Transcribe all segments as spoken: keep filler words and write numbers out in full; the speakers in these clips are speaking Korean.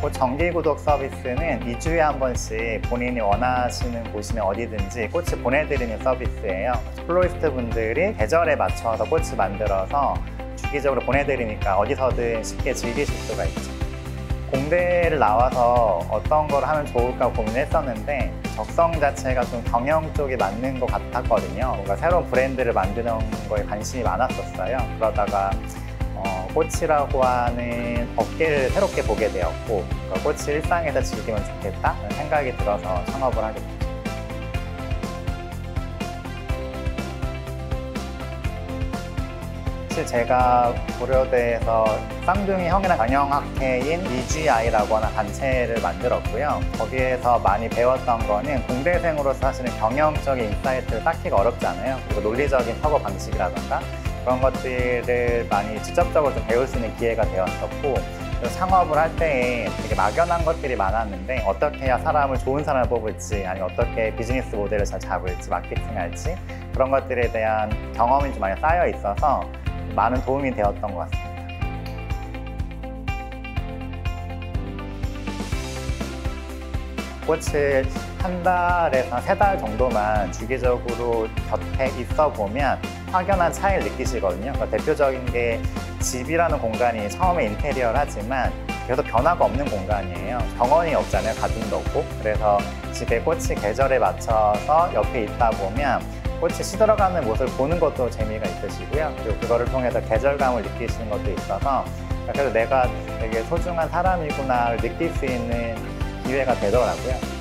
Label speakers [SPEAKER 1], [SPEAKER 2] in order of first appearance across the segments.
[SPEAKER 1] 정기 구독 서비스는 이 주에 한 번씩 본인이 원하시는 곳이면 어디든지 꽃을 보내드리는 서비스예요. 플로리스트 분들이 계절에 맞춰서 꽃을 만들어서 주기적으로 보내드리니까 어디서든 쉽게 즐기실 수가 있죠. 공대를 나와서 어떤 걸 하면 좋을까 고민했었는데 적성 자체가 좀 경영 쪽에 맞는 것 같았거든요. 뭔가 새로운 브랜드를 만드는 거에 관심이 많았었어요. 그러다가 어, 꽃이라고 하는 업계를 새롭게 보게 되었고 그러니까 꽃을 일상에서 즐기면 좋겠다는 생각이 들어서 창업을 하게 됐죠. 사실 제가 고려대에서 쌍둥이 형이랑 경영학회인 이지아이라고 하는 단체를 만들었고요. 거기에서 많이 배웠던 거는 공대생으로서 사실은 경영적인 인사이트를 쌓기가 어렵잖아요. 그리고 논리적인 사고 방식이라던가 그런 것들을 많이 직접적으로 좀 배울 수 있는 기회가 되었었고, 창업을 할 때에 되게 막연한 것들이 많았는데 어떻게 해야 사람을 좋은 사람을 뽑을지, 아니면 어떻게 비즈니스 모델을 잘 잡을지, 마케팅할지 그런 것들에 대한 경험이 좀 많이 쌓여 있어서 많은 도움이 되었던 것 같습니다. 꽃을 한 달에서 세 달 정도만 주기적으로 곁에 있어 보면 확연한 차이를 느끼시거든요. 그러니까 대표적인 게 집이라는 공간이 처음에 인테리어를 하지만 계속 변화가 없는 공간이에요. 정원이 없잖아요. 가든도 없고. 그래서 집에 꽃이 계절에 맞춰서 옆에 있다 보면 꽃이 시들어가는 모습을 보는 것도 재미가 있으시고요. 그리고 그거를 통해서 계절감을 느끼시는 것도 있어서 그래서 내가 되게 소중한 사람이구나를 느낄 수 있는 기회가 되더라고요.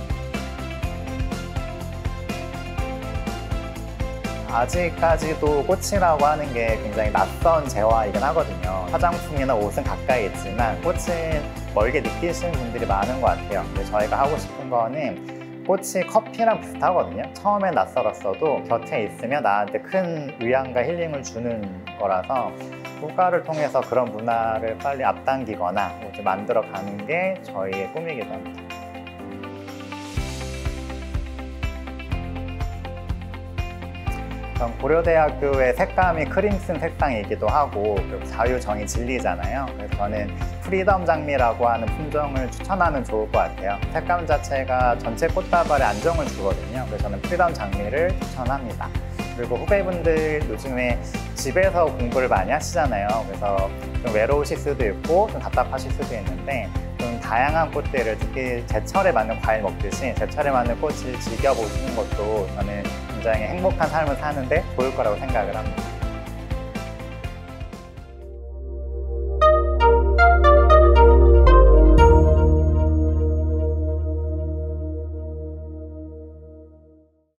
[SPEAKER 1] 아직까지도 꽃이라고 하는 게 굉장히 낯선 재화이긴 하거든요. 화장품이나 옷은 가까이 있지만 꽃은 멀게 느끼시는 분들이 많은 것 같아요. 근데 저희가 하고 싶은 거는 꽃이 커피랑 비슷하거든요. 처음엔 낯설었어도 곁에 있으면 나한테 큰 위안과 힐링을 주는 거라서 꽃가를 통해서 그런 문화를 빨리 앞당기거나 만들어가는 게 저희의 꿈이기도 합니다. 고려대학교의 색감이 크림슨 색상이기도 하고 자유정의 진리잖아요. 그래서 저는 프리덤 장미라고 하는 품종을 추천하면 좋을 것 같아요. 색감 자체가 전체 꽃다발에 안정을 주거든요. 그래서 저는 프리덤 장미를 추천합니다. 그리고 후배분들 요즘에 집에서 공부를 많이 하시잖아요. 그래서 좀 외로우실 수도 있고 좀 답답하실 수도 있는데 좀 다양한 꽃들을, 특히 제철에 맞는 과일 먹듯이 제철에 맞는 꽃을 즐겨보시는 것도 저는 굉장히 행복한 삶을 사는데 좋을 거라고 생각을 합니다.